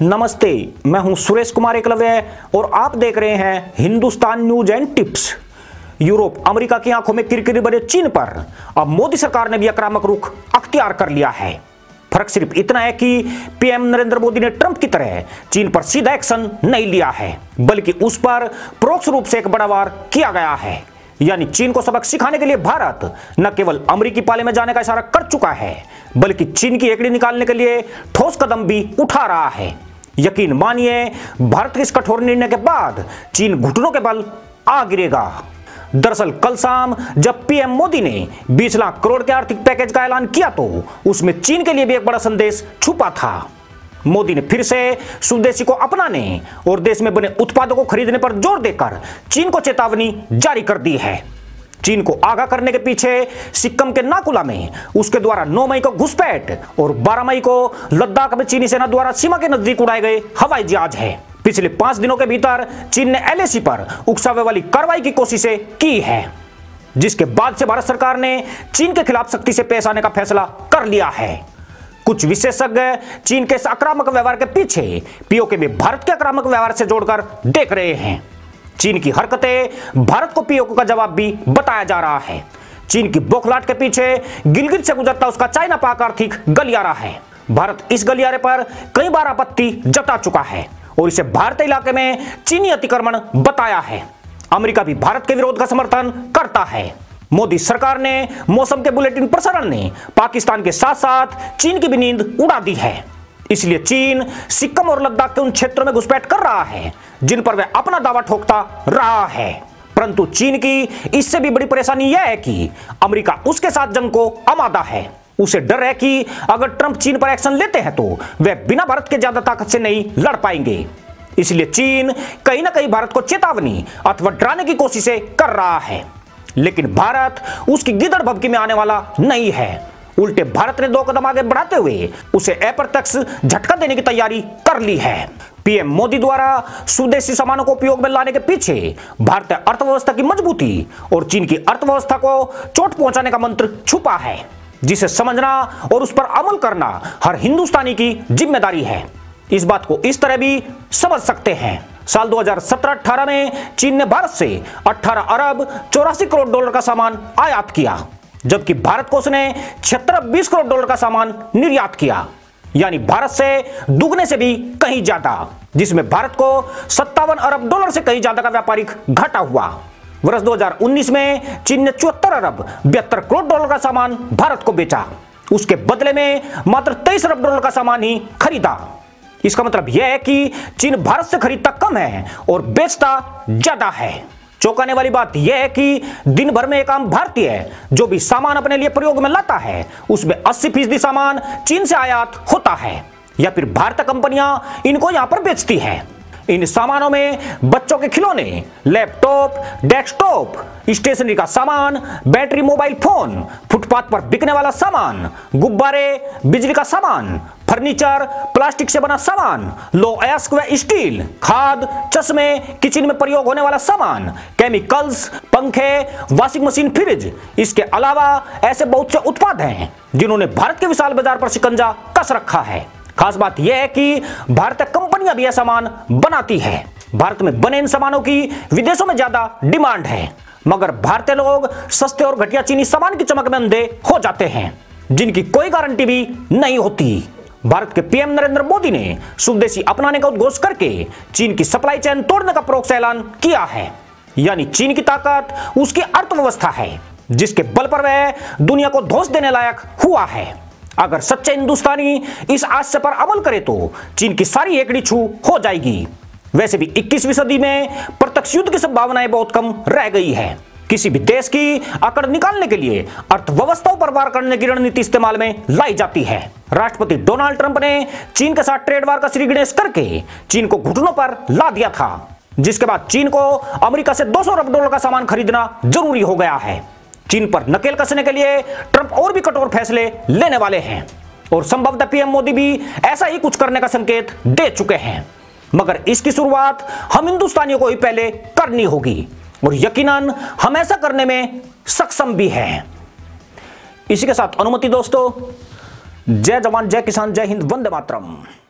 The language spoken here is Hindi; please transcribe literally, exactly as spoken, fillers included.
नमस्ते, मैं हूं सुरेश कुमार एकलव्य और आप देख रहे हैं Hindustan news and tips. Europe America की आंखों में किरकिरी बने चीन पर अब मोदी सरकार ने भी आक्रामक रुख अख्तियार कर लिया है। फर्क सिर्फ इतना है कि पीएम नरेंद्र मोदी ने ट्रंप की तरह चीन पर सीधा एक्शन नहीं लिया है, बल्कि उस पर परोक्ष रूप से एक बड़ा वार किया गया है। यानी चीन को सबक सिखाने के लिए भारत न केवल अमेरिकी पाले में जाने का इशारा कर चुका है, बल्कि चीन की एकड़ी निकालने के लिए ठोस कदम भी उठा रहा है। यकीन मानिए, भारत के इस कठोर निर्णय के बाद चीन घुटनों के बल आ गिरेगा। दरअसल कल शाम जब पीएम मोदी ने बीस लाख करोड़ के आर्थिक पैकेज का ऐलान किया तो उसमें चीन के लिए भी एक बड़ा संदेश छुपा था। मोदी ने फिर से स्वदेशी को अपनाने और देश में बने उत्पादों को खरीदने पर जोर देकर चीन को चेतावनी जारी कर दी है। चीन को आगाह करने के पीछे सिक्किम के नाकुला में उसके द्वारा नौ मई को घुसपैठ और बारह मई को लद्दाख में चीनी सेना द्वारा सीमा के नजदीक उड़ाए गए हवाई जहाज है। पिछले पांच दिनों के भीतर चीन ने एलएसी पर उकसावे वाली कार्रवाई की कोशिशें की है, जिसके बाद से भारत सरकार ने चीन के खिलाफ सख्ती से पेश आने का फैसला कर लिया है। कुछ विशेषज्ञ चीन के इस आक्रामक व्यवहार के पीछे पीओके में भारत के आक्रामक व्यवहार से जोड़कर देख रहे हैं। चीन की हरकतें भारत को पीओके का जवाब भी बताया जा रहा है। चीन की बौखलाहट के पीछे गिलगित से गुजरता उसका चाइना पाक आर्थिक गलियारा है। भारत इस गलियारे पर कई बार आपत्ति जता चुका है और इसे भारतीय इलाके में चीनी अतिक्रमण बताया है। अमेरिका भी भारत के विरोध का समर्थन करता है। मोदी सरकार ने मौसम के बुलेटिन प्रसारण ने पाकिस्तान के साथ साथ चीन की भी नींद उड़ा दी है। इसलिए चीन सिक्किम और लद्दाख के उन क्षेत्रों में घुसपैठ कर रहा है जिन पर वह अपना दावा ठोकता रहा है। परंतु चीन की इससे भी बड़ी परेशानी यह है कि अमेरिका उसके साथ जंग को आमादा है। उसे डर है कि अगर ट्रंप चीन पर एक्शन लेते हैं तो वे बिना भारत के ज्यादा ताकत से नहीं लड़ पाएंगे। इसलिए चीन कहीं ना कहीं भारत को चेतावनी अथवा डराने की कोशिशें कर रहा है, लेकिन भारत उसकी गिदड़ भभकी में आने वाला नहीं है। उल्टे भारत ने दो कदम आगे बढ़ाते हुए उसे अप्रत्यक्ष झटका देने की तैयारी कर ली है। पीएम मोदी द्वारा स्वदेशी सामानों को उपयोग में लाने के पीछे भारतीय अर्थव्यवस्था की मजबूती और चीन की अर्थव्यवस्था को चोट पहुंचाने का मंत्र छुपा है, जिसे समझना और उस पर अमल करना हर हिंदुस्तानी की जिम्मेदारी है। इस बात को इस तरह भी समझ सकते हैं। साल दो हज़ार सत्रह अठारह में चीन ने भारत से अठारह अरब चौरासी करोड़ डॉलर का सामान आयात किया, जबकि भारत को उसने छिहत्तर अरब बीस करोड़ डॉलर का सामान निर्यात किया, यानी भारत से दुगने से भी कहीं ज्यादा, जिसमें भारत को सत्तावन अरब डॉलर से कहीं ज्यादा का व्यापारिक घाटा हुआ। वर्ष दो हज़ार उन्नीस में चीन ने चौहत्तर अरब बहत्तर करोड़ डॉलर का सामान भारत को बेचा। उसके बदले में मात्र तेईस अरब डॉलर का सामान ही खरीदा। इसका मतलब यह है कि चीन भारत से खरीदता कम है और बेचता ज्यादा है। चौंकाने वाली बात यह है कि दिन भर में एक आम भारतीय जो भी सामान अपने लिए प्रयोग में लाता है उसमें अस्सी फीसदी सामान चीन से आयात होता है या फिर भारतीय कंपनियां इनको यहां पर बेचती है। इन सामानों में बच्चों के खिलौने, लैपटॉप, डेस्कटॉप, स्टेशनरी का सामान, बैटरी मोबाइल फोन, फुटपाथ पर बिकने वाला सामान, गुब्बारे, बिजली का सामान, फर्नीचर, प्लास्टिक से बना सामान, लो अयस्क व स्टील, खाद, चश्मे, किचन में प्रयोग होने वाला सामान, केमिकल्स, पंखे, वॉशिंग मशीन, फ्रिज। इसके अलावा ऐसे बहुत से उत्पाद हैं जिन्होंने भारत के विशाल बाजार पर शिकंजा कस रखा है। खास बात यह है कि भारतीय कंपनियां भी यह सामान बनाती है। भारत में बने इन सामानों की विदेशों में ज्यादा डिमांड है, मगर भारतीय लोग सस्ते और घटिया चीनी सामान की चमक में अंधे हो जाते हैं, जिनकी कोई गारंटी भी नहीं होती। भारत के पीएम नरेंद्र मोदी ने स्वदेशी अपनाने का उद्घोष करके चीन की सप्लाई चेन तोड़ने का परोक्ष ऐलान किया है। यानी चीन की ताकत उसकी अर्थव्यवस्था है, जिसके बल पर वह दुनिया को धोस देने लायक हुआ है। अगर सच्चे हिंदुस्तानी इस आशय पर अमल करे तो चीन की सारी एकड़ी छू हो जाएगी। वैसे भी इक्कीसवीं सदी में प्रत्यक्ष युद्ध की संभावनाएं बहुत कम रह गई है। किसी भी देश की अकड़ निकालने के लिए अर्थव्यवस्थाओं पर वार करने की रणनीति इस्तेमाल में लाई जाती है। राष्ट्रपति डोनाल्ड ट्रंप ने चीन के साथ ट्रेड वार का श्री गणेश करके चीन को घुटनों पर ला दिया था, जिसके बाद चीन को अमेरिका से दो सौ अरब डॉलर का सामान खरीदना जरूरी हो गया है। चीन पर नकेल कसने के लिए ट्रंप और भी कठोर फैसले लेने वाले हैं और संभवतः पीएम मोदी भी ऐसा ही कुछ करने का संकेत दे चुके हैं, मगर इसकी शुरुआत हम हिंदुस्तानियों को ही पहले करनी होगी और यकीनन हम ऐसा करने में सक्षम भी हैं। इसी के साथ अनुमति दोस्तों, जय जवान, जय किसान, जय हिंद, वंदे मातरम।